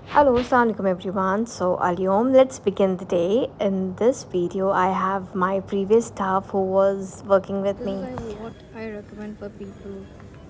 Hello, assalamualaikum everyone. So Aliyom, let's begin the day. In this video, I have my previous staff who was working with me. This is what I recommend for people.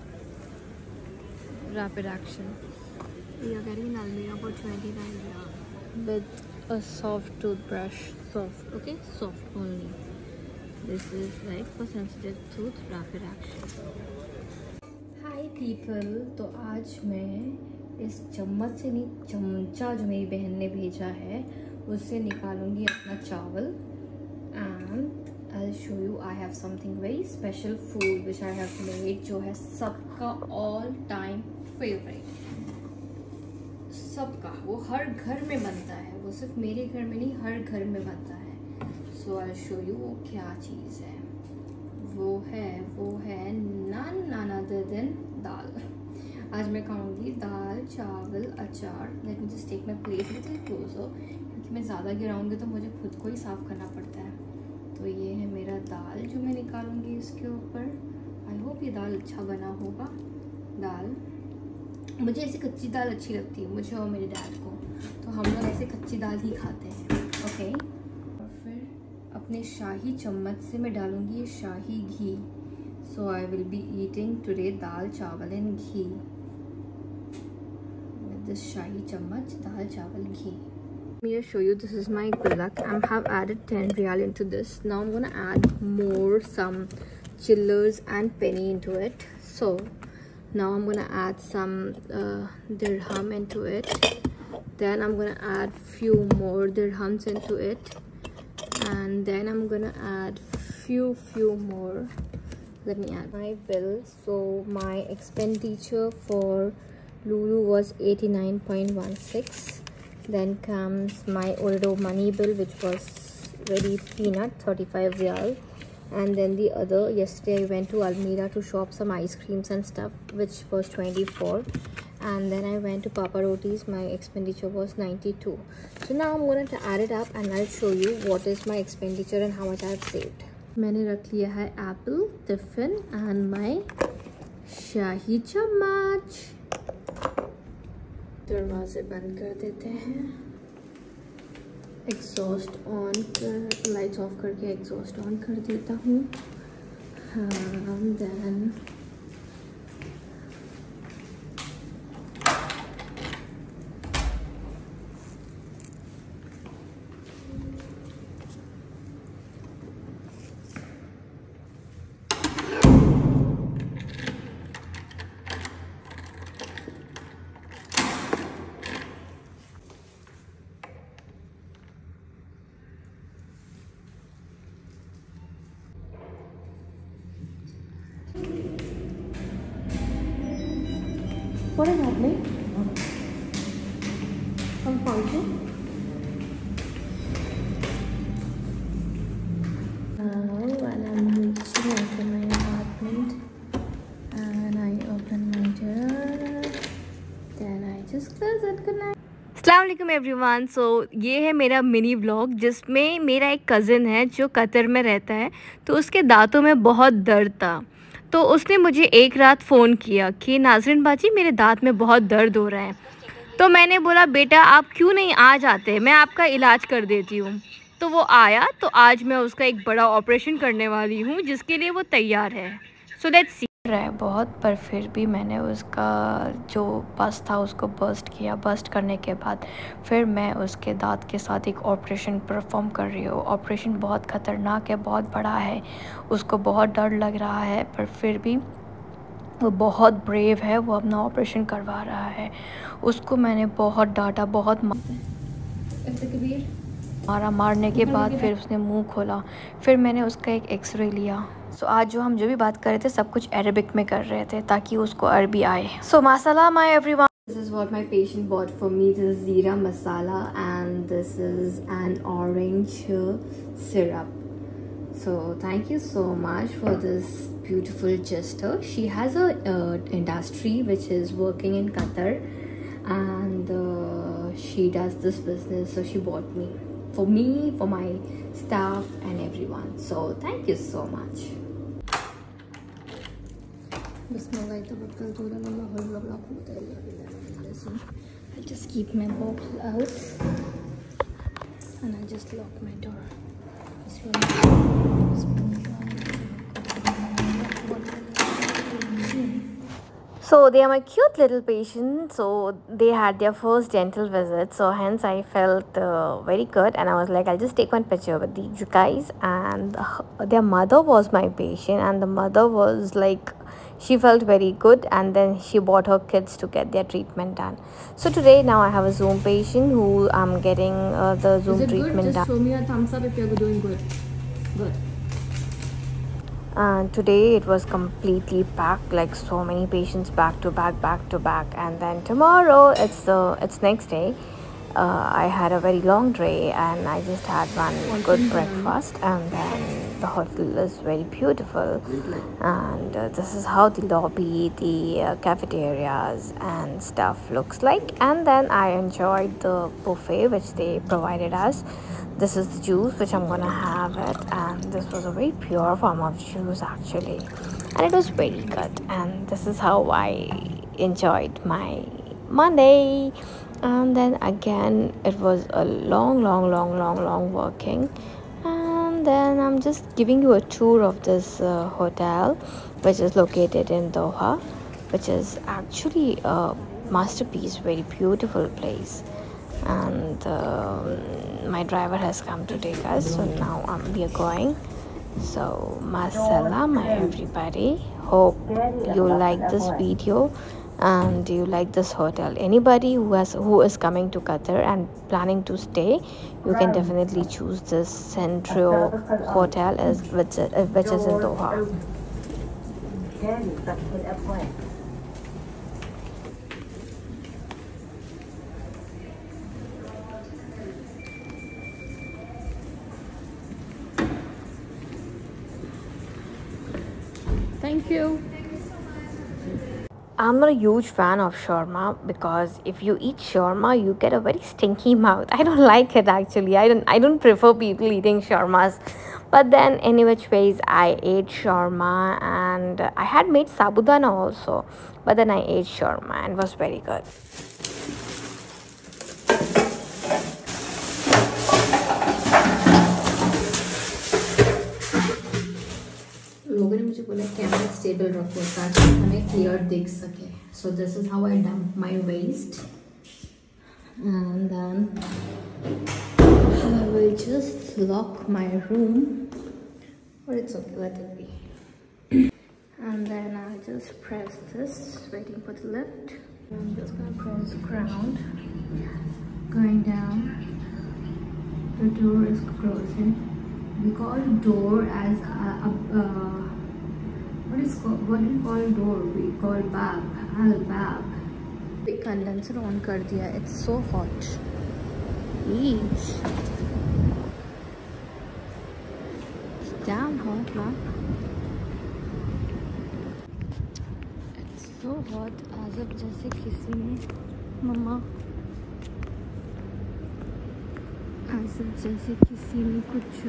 Rapid action. We are getting an Almira for 29 with a soft toothbrush. Soft, okay? Soft only. This is like for sensitive tooth. Rapid action. Hi people, तो आज मैं इस चम्मच से नहीं, चमचा जो मेरी बहन ने भेजा है उससे निकालूंगी अपना चावल and I show you I have something very special food which I have made, जो है सबका ऑल टाइम फेवरेट। सबका, वो हर घर में बनता है, वो सिर्फ मेरे घर में नहीं हर घर में बनता है। सो आई शो यू वो क्या चीज़ है। वो है नान अदर देन दाल। आज मैं खाऊंगी दाल चावल अचार। Let me just take my plate little closer, क्योंकि मैं ज़्यादा गिराऊंगी तो मुझे खुद को ही साफ़ करना पड़ता है। तो ये है मेरा दाल जो मैं निकालूंगी इसके ऊपर। आई होप ये दाल अच्छा बना होगा। दाल, मुझे ऐसे कच्ची दाल अच्छी लगती है, मुझे और मेरे डैड को, तो हम लोग ऐसे कच्ची दाल ही खाते हैं। ओके, और फिर अपने शाही चम्मच से मैं डालूंगी ये शाही घी। So I will be eating today dal chawal and ghee with this shahi chammach dal चावल घी। Let me just show you, this is my gulak. I have added 10 riyal into this. Now I'm gonna add more some chillers and penny into it. So now I'm gonna add some dirham into it. Then I'm gonna add few more dirhams into it, and then I'm gonna add few more. Let me add my bill. So my expenditure for Lulu was 89.16. Then comes my Ordo money bill, which was very peanut, 35 riyal. And then the other, yesterday I went to Almira to shop some ice creams and stuff, which was 24. And then I went to Papa Roti's, my expenditure was 92. So now I'm going to add it up and I'll show you what is my expenditure and how much I've saved. मैंने रख लिया है apple, tiffin and my shahi chammach. दरवाजे बंद कर देते हैं, exhaust on कर, लाइट्स ऑफ करके एग्जॉस्ट ऑन कर देता हूँ। Then what is happening? Some function? Now when I'm reaching into my apartment and I open my door, then I just close it. Good night. अस्सलामुअलैकुम everyone. So ये है मेरा mini vlog, जिसमें मेरा एक कज़न है जो कतर में रहता है, तो उसके दांतों में बहुत दर्द था। तो उसने मुझे एक रात फ़ोन किया कि नाज़रीन बाजी मेरे दांत में बहुत दर्द हो रहा है। तो मैंने बोला बेटा आप क्यों नहीं आ जाते, मैं आपका इलाज कर देती हूँ। तो वो आया, तो आज मैं उसका एक बड़ा ऑपरेशन करने वाली हूँ जिसके लिए वो तैयार है। So let's see. रहा है बहुत, पर फिर भी मैंने उसका जो बस था उसको बर्स्ट किया। बर्स्ट करने के बाद फिर मैं उसके दांत के साथ एक ऑपरेशन परफॉर्म कर रही हूँ। ऑपरेशन बहुत ख़तरनाक है, बहुत बड़ा है, उसको बहुत डर लग रहा है, पर फिर भी वो बहुत ब्रेव है, वो अपना ऑपरेशन करवा रहा है। उसको मैंने बहुत डांटा, बहुत मारने के बाद फिर उसने मुंह खोला। फिर मैंने उसका एक एक्सरे लिया। सो आज जो भी बात कर रहे थे सब कुछ अरबिक में कर रहे थे ताकि उसको अरबी आए। सो माशाल्लाह my everyone, this is what my patient bought for me. This is jeera masala and this is an orange syrup. So thank you so much for this beautiful gesture. She has a industry which is working in Qatar, and she does this business. So she bought me, for my staff and everyone. So thank you so much. Bismillahirrahmanirrahim. I just keep my bottle out and I just lock my door. So they are my cute little patients. So they had their first dental visit. So hence I felt very good, and I was like, I'll just take one picture with these guys. And their mother was my patient, and the mother was like, she felt very good, and then she brought her kids to get their treatment done. So today now I have a Zoom patient who I'm getting the Zoom treatment done. Just show me a thumbs up if you're doing good. Good. And today it was completely packed, like so many patients back to back, and then tomorrow it's next day. I had a very long day and I just had one good breakfast, and then the hotel is very beautiful, and this is how the lobby, the cafeterias and stuff looks like. And then I enjoyed the buffet which they provided us. This is the juice which I'm gonna have it, and this was a very pure form of juice actually, and it was very good. And this is how I enjoyed my Monday. And then again it was a long working, and then I'm just giving you a tour of this hotel which is located in Doha, which is actually a masterpiece, very beautiful place. And my driver has come to take us, so now we are going. So masalam everybody, hope you like this video and you like this hotel. Anybody who is coming to Qatar and planning to stay, you can definitely choose this Centro Hotel which is in Doha. Thank you. I'm not a huge fan of shawarma, because if you eat shawarma you get a very stinky mouth. I don't like it actually. I don't prefer people eating shawarmas. But then any which ways I ate shawarma, and I had made sabudana also, but then I ate shawarma and it was very good. लोगों ने मुझे बोला camera stable रखो ताकि हमें clear दिख सके. So this is how I dump my waste, and then I will just lock my room, or it's okay, let it be. And then I'll just press this, waiting for the lift. I'm just gonna press ground, going down. The door is closing. We call door as what do you call door? We call bab, al-bab. The condenser on kar diya. It's so hot. It's damn hot, man. It's so hot. As if जैसे किसी ने मम्मा जैसे किसी ने कुछ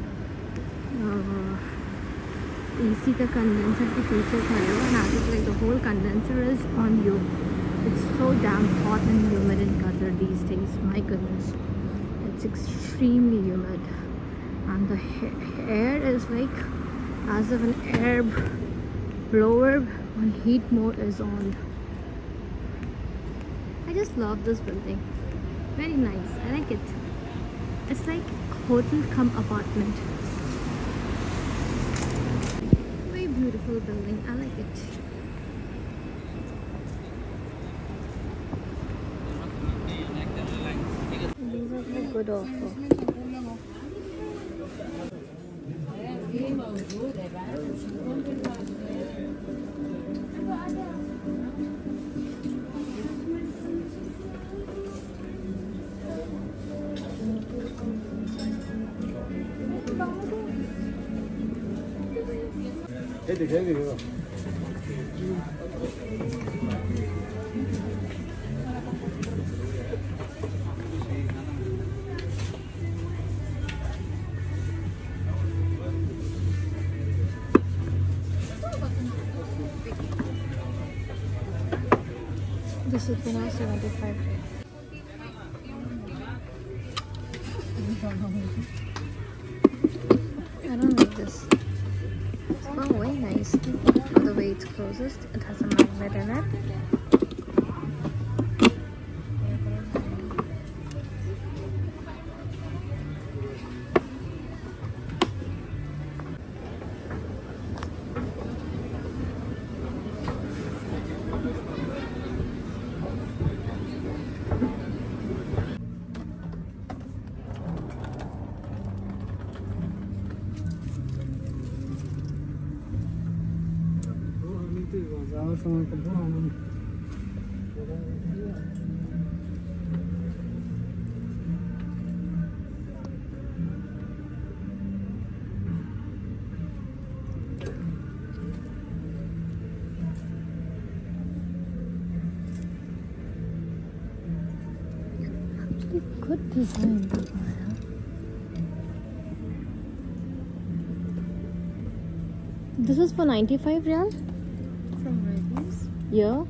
AC का condenser के पीछे खड़े हो, and as if like the whole condenser is on you. It's so damn hot and humid in Qatar these days. My goodness, it's extremely humid, and the air is like as if an air blower on heat mode is on. I just love this building. Very nice. I like it. It's like hotel cum apartment. Very beautiful building. I like it. These are like good offer. This is 75. nice. The way it's closes, it has a magnet in it. Good design. This is for 95 real. From Reddy's? Yeah.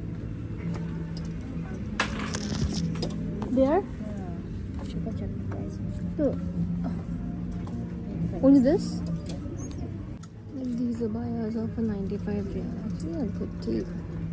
There? So, only this? These abayas are for 95 real. Actually, a good deal.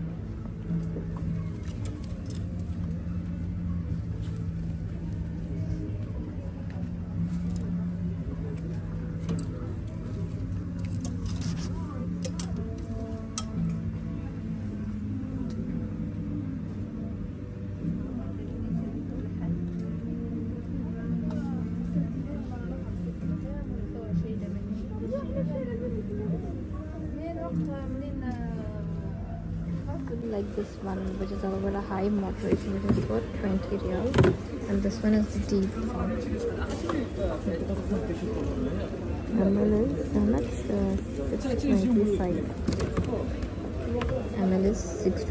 Like this one, which is about a high moderation, which is for 20 real, and this one is the deep one. ML is how much? 625. ML is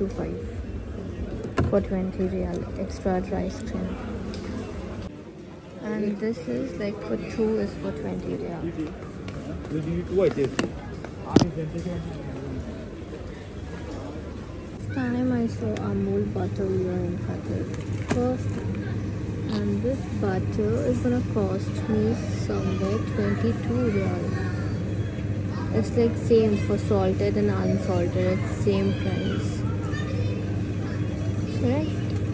625 for 20 real, extra dry screen. And this is like for 2 is for 20 real. Time I saw Amul butter here in Qatar first time, and this butter is gonna cost me somewhere 22 real. It's like same for salted and unsalted, it's same price, right?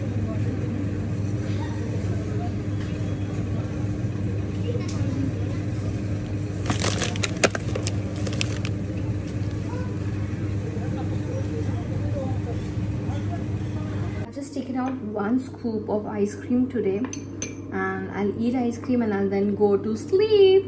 Taken out 1 scoop of ice cream today, and I'll eat ice cream and I'll then go to sleep.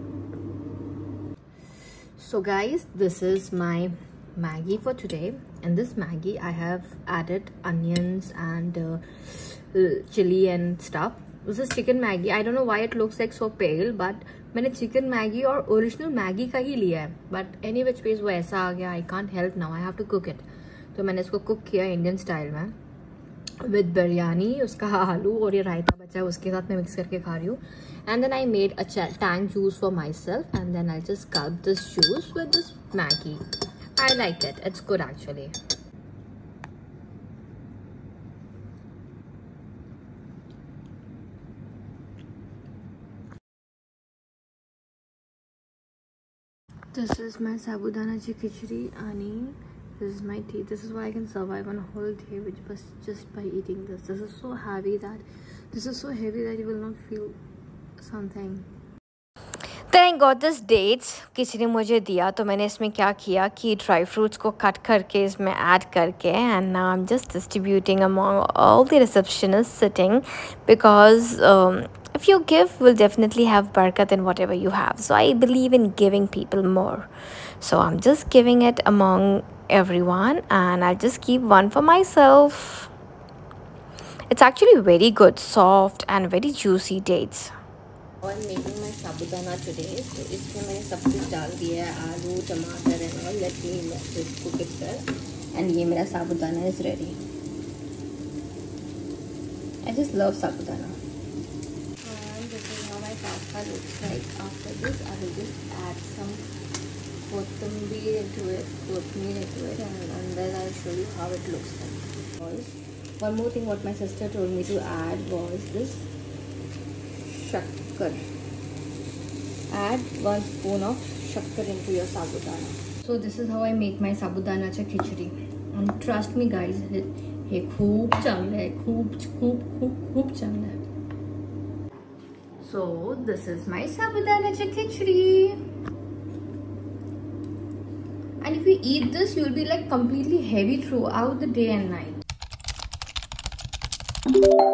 So guys, this is my Maggi for today. In this Maggi I have added onions and chili and stuff. This is chicken Maggi. I don't know why it looks like so pale, but मैंने chicken Maggi और original Maggi का ही लिया है, but any which ways वो ऐसा आ गया. I can't help now, I have to cook it. तो मैंने इसको cook किया Indian style में with biryani, उसका आलू और ये रायता बचा है उसके साथ मैं मिक्स करके खा रही हूँ. And then I made a tang juice for myself, and then I just gulp this juice with this Maggi. I like it. It's good actually. This is my sabudana khichdi, Ani. This is my tea. This is why I can survive on a whole day with just by eating this. This is so heavy that you will not feel something. Then I got this dates. किसी ने मुझे दिया तो मैंने इसमें क्या किया कि dry fruits को cut करके इसमें add करके, and now I'm just distributing among all the receptionists sitting, because if you give, will definitely have barakat in whatever you have. So I believe in giving people more. So I'm just giving it among everyone, and I'll just keep one for myself. It's actually very good, soft and very juicy dates. I'm making my sabudana today, so इसमें मैंने सब कुछ डाल दिया है, आलू, टमाटर and all. Let me just cook it first. And ये मेरा sabudana is ready. I just love sabudana. And this is how my pasta looks like. After this, I will just add some kothmeer into it, and then I'll show you how it looks like. One more thing what my sister told me to add was this shakkar. Add 1 spoon of shakkar into your sabudana. So this is how I make my साबुदानाचा khichdi. And trust me guys, हे खूप चांगलं आहे, खूप चांगलं आहे. So this is my साबुदानाचा khichdi. And if you eat this, you'll be like completely heavy throughout the day and night.